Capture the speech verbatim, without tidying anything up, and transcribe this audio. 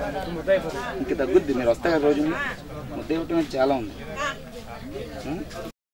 ఇంక తగ్గుద్ది. మీరు వస్తాయి కదా రోజు ముద్ద ఇవ్వటం చాలా ఉంది.